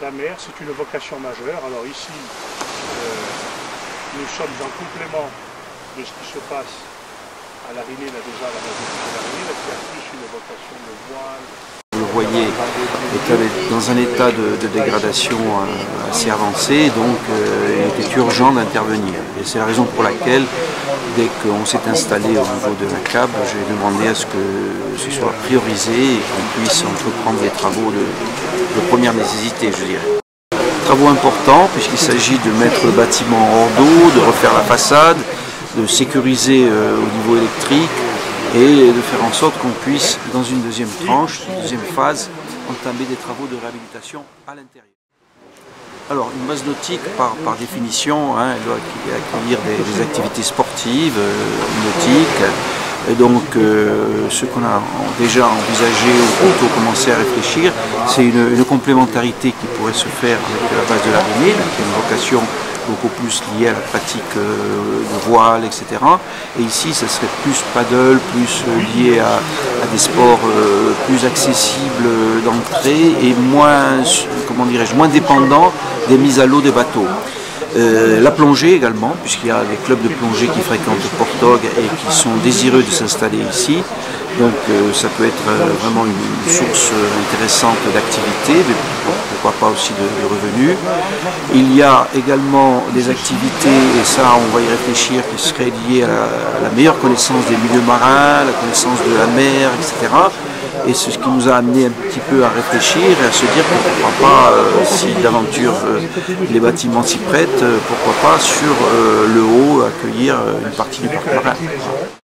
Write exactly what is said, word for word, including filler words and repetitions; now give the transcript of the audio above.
La mer, c'est une vocation majeure. Alors ici, euh, nous sommes en complément de ce qui se passe à la Rinée, là déjà, à la base de la Rinée, là, qui a plus une vocation de voile. Le Royer est dans un état de, de dégradation assez avancé, donc euh, il était urgent d'intervenir. Et c'est la raison pour laquelle, dès qu'on s'est installé au niveau de la C A B, j'ai demandé à ce que ce soit priorisé et qu'on puisse entreprendre des travaux de, de première nécessité, je dirais. Travaux importants, puisqu'il s'agit de mettre le bâtiment hors d'eau, de refaire la façade, de sécuriser euh, au niveau électrique, et de faire en sorte qu'on puisse, dans une deuxième tranche, une deuxième phase, entamer des travaux de réhabilitation à l'intérieur. Alors, une base nautique, par, par définition, hein, elle doit accueillir des, des activités sportives, euh, nautiques. Et donc, euh, ce qu'on a déjà envisagé ou plutôt commencé à réfléchir, c'est une, une complémentarité qui pourrait se faire avec la base de la Rinée, qui a une vocation beaucoup plus liée à la pratique de voile, et cetera. Et ici, ça serait plus paddle, plus lié à, à des sports euh, plus accessibles d'entrée et moins, comment dirais-je, moins dépendants des mises à l'eau des bateaux. Euh, la plongée également, puisqu'il y a des clubs de plongée qui fréquentent Portoghe et qui sont désireux de s'installer ici. Donc euh, ça peut être euh, vraiment une, une source intéressante d'activité, mais pourquoi pas aussi de, de revenus. Il y a également des activités, et ça on va y réfléchir, qui seraient liées à la, à la meilleure connaissance des milieux marins, la connaissance de la mer, et cetera. Et c'est ce qui nous a amené un petit peu à réfléchir et à se dire pourquoi pas, euh, si d'aventure euh, les bâtiments s'y prêtent, euh, pourquoi pas sur euh, le haut accueillir une partie du parc marin.